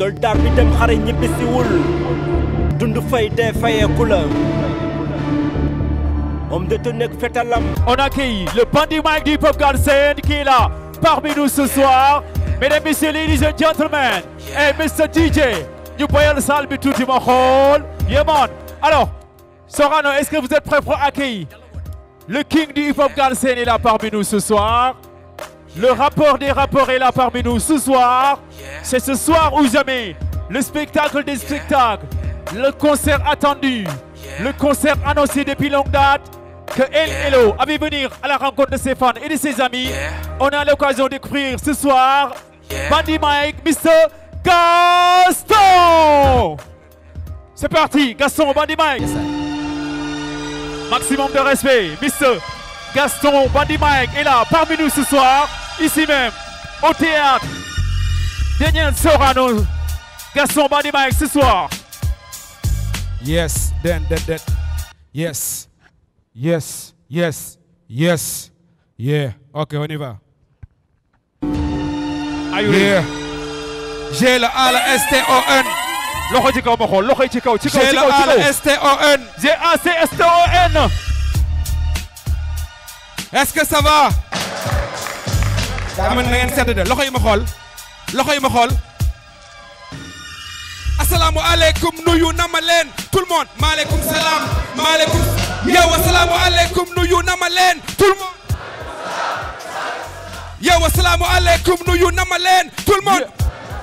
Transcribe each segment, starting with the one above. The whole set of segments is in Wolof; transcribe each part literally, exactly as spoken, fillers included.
soldat bi dem xare ñibbisiwul dund fay dee fayeeku la homme de tenue ak fetalam. On accueille le Bandit Mike du Hip-Hop Galsen qui est là parmi nous ce soir. Mesdames, messieurs, ladies and gentlemen, et Mister D J, ñu boyal salle bi tuuti ma xool. Yeah man. Alors, Sorano, est-ce que vous êtes prêts pour accueillir le king du hip-hop Galsen est là parmi nous ce soir. Le rappeur des rappeurs est là parmi nous ce soir. C'est ce soir ou jamais. Le spectacle des spectacles. Le concert attendu. Le concert annoncé depuis longue date. Que El Hello avait venir à la rencontre de ses fans et de ses amis. On a l'occasion de découvrir ce soir Bandit Mike, Mister Gaston. C'est parti, Gaston, Bandit Mike. Maximum de respect, Mister Gaston, Bandit Mike est là parmi nous ce soir, ici même, au théâtre. Daniel Sorano, Gaston, Bandit Mike ce soir. Yes, then, then, then. Yes, yes, yes, yes, yeah. Ok, on y va. Are you Yeah. J'ai le A, le S T O N. loxo ci kaw ma xool loxo ci kaw ci kaw J'ai ci le kaw A, ci le kaw. S T O N. G A C S T O N. Est-ce que ça va? Dama na ngeen sedd de loxo yi ma xool. Loxo yi ma xool. Assalamu alaikum, nuyu na ma leen. Tout le monde. Maaleykum salaam. Maaleykum. Yow assalamu alaikum, nuyu na ma leen. Tout le monde. Yow assalamu alaikum, nuyu na ma leen. Tout le monde.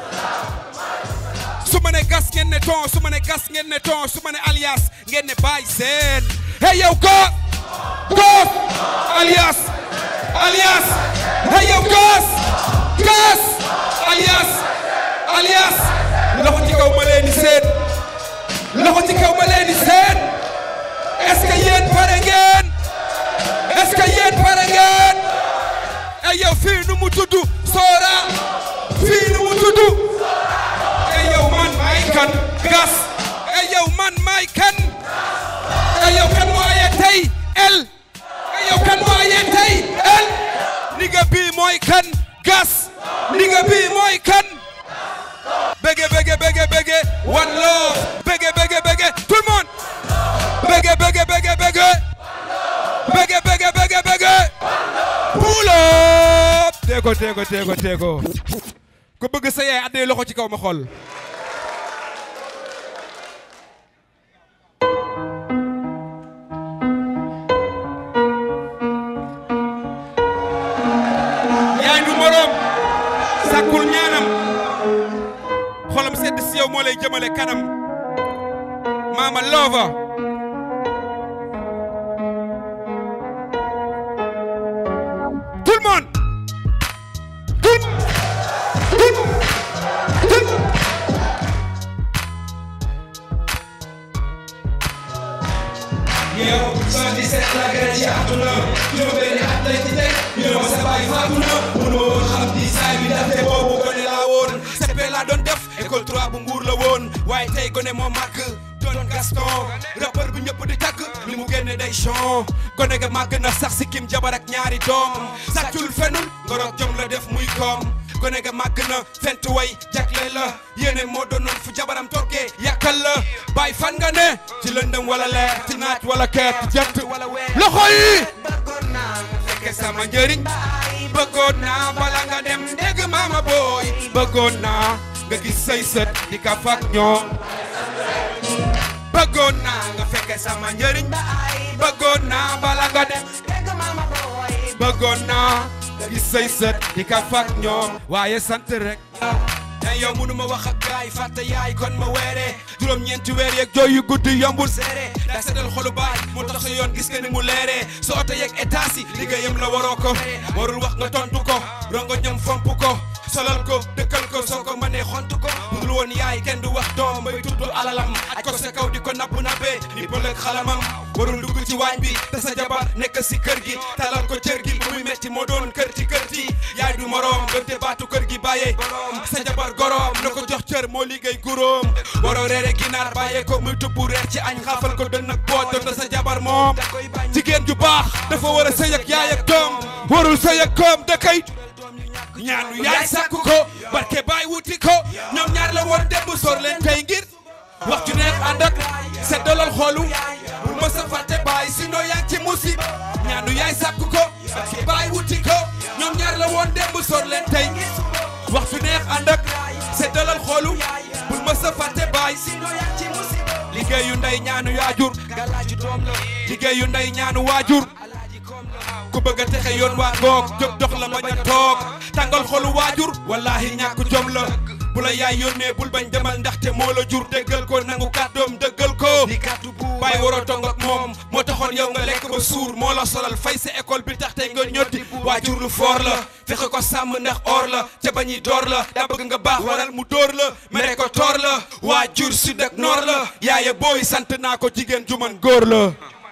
Su ma ne gas ngeen ne ton, su ma ne gas ngeen ne ton, su ma ne alias ngeen ne bàyyi seen. Hey yow go. Gas alias alias hey yow gas gas alias alias loxo ci kaw ma leen di seen loxo ci kaw ma leen di seen est-ce que yéen pare ngeen est-ce que yéen pare ngeen hey yow fii nu mu tudd Sora fii nu mu tudd hey yow man may kan gas hey yow man may kan hey yow kan moo aye tey el yow kan moo aye tey el nigga bii mooy kan gas nigga bii mooy kan bege bege bege bege one love bege bege bege tout le monde bege bege bege bege bege bege bege bege pull up tego tego tego tego ko bëgg sa yaay addee loxo ci kaw ma xool sakul ñaanam xolam sedd si yow moo lay jëmale kanam Mama Lover tout le monde tout tout tout yow soixante-dix-sept la gën ci àdduna juróom-benni at lay ci teg ñu ne ma sa baay faatu na mënoo xam di saay bi dafte boobu gone laa woon seppe laa doon def école trois bu Mbuur la woon waaye tey gone moo màgg doon Gaston rappeur bi ñëpp di tàgg li mu génne day chon gone ga màgg na sax si kim jabar ak ñaari doom sàccul fenul ngorok jom la def muy koom gone ga màgg na fentu way jagle la yéene moo doonoon fu jabaram toggee yàkkal la bàyyi fan nga ne ci lëndëm wala leer ci naaj wala keet jant loxo yi bëggoon naa fekke sama njëriñ bëggoon naa bala nga dem dégg mama booy bëggoon naa nga gis say sët di ka fak ñoom bëggoon naa nga fekke sama njëriñ bëggoon naa bala nga dem dégg mama booy bëggoon naa nga gis say sët di ka fak ñoom waaye sant rek te yow mënu ma wax ak gaay fàtte yaay kon ma weere juróom ñeenti weer yeeg jooy yu guddi yombul seere daa seddal xolu baay moo tax yoon gis nga ni mu leere so oto yeeg état si liggéeyam la waroo ko warul wax nga tontu ko rongo ñam fomp ko solal ko dëkkal ko soo ko mënee xontu ko budul woon yaay kenn du wax doom bay tudd alalam aj ko sa kaw di ko napp nappee ni bëlëg xalamam warul dugg ci waañ bi te sa jabar nekk si kër gi talal ko cër gi bu muy metti moo doon kër ci kër ci yaay du moroom gënte baatu kër gi bàyyee sa jabar goroom na ko jox cër moo liggéey guróom waroo reere ginaar bàyyee ko muy tubbu reer ci añ xaafal ko dën ak boot doon sa jabar moom jigéen ju baax dafa war a sëy ak yaay ak doom warul sëy ak koom da kay ñaanu yaay sàkku ko barke baay wuti ko ñoom ñaar la woon démb sor leen tey ngir wax ju neex ànd ak seddalal xoolu bul mës a fàtte baay sinon yaa ngi ci musib ñaanu yaay sàkk ko barke baay wuti ko ñoom ñaar la woon démb sor leen tey ngir wax ju neex ànd ak seddalal xoolu bul mës a fàtte baay sinon yaa ngi ci musib liggéeyu ndey ñaanu yaajur galaaju doom la liggéeyu ndey ñaanu waajur ku bëgg a texe yoon waa ngoog jóg dox la bañ a toog tàngal xolu waajur wallahi ñàkk jom la bu la yaay yónnee bul bañ demal ndaxte moo la jur déggal ko nangu kàddoom dëggal ko bàyyi waroo tong ak moom moo taxoon yow nga lekk ba suur moo la solal fay sa école bi tax tey nga ñotti waajur lu foor la fexe ko sàmm ndax or la ca bañi door la daa bëgg nga baax waral mu door la mere ko toor la waajur sud ak noor la yaaye booy sant naa ko jigéen ju man góor la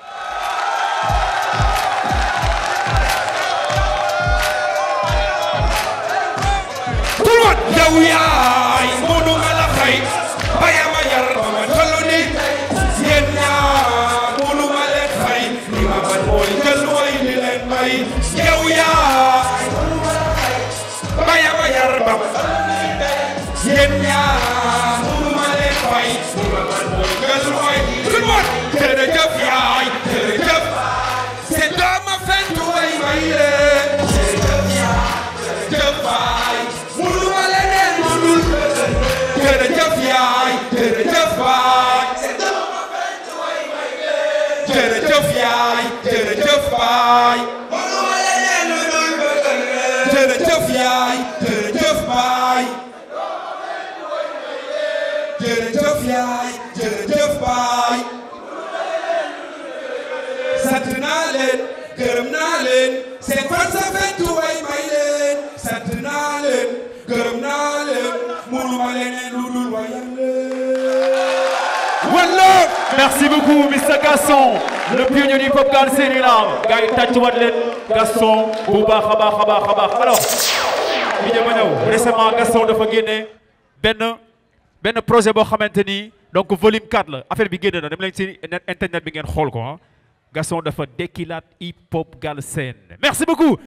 yow yaay mënu ma la fay baya ma yar ba ma tollu ni yéen ñaar mënu ma leen fay li ma man mooy jël way di leen may yow yaay mënu ma la fay baya ma yar ba ma yéen ñaar mënu ma leen fay li ma man mooy jël way tout le monde jërëjëf yaay jërëjëf c'est dooma fentu way may leen jërëjëf yaay jërëjëf baay jërëjëf yaay jërëjëf baay jërëjëf yaay jërëjëf baay jërëjëf yaay jërëjëf baay jërëjëf yaay jërëjëf baay sant naa leen gërëm naa leen seen fan sa fentu way may leen sant naa leen gërëm naa leen mënuma leneen lu dul wayal walla merci beaucoup mister Gaston le pionnier du pop galsen est là gars yi tàccuwaat leen Gaston bu baax a baax a baax a baax alors bi ñu ma ñëw récemment Gaston dafa génne benn benn projet boo xamante ni donc volume quatre la affaire bi génne na dem leen ci internet bi ngeen xool ko ah Gaston dafa dekkilaat hip hop galsen merci beaucoup